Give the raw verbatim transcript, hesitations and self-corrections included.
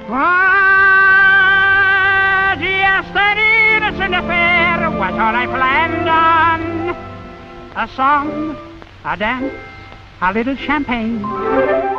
'Twas just an innocent affair was all I planned on. A song, a dance, a little champagne.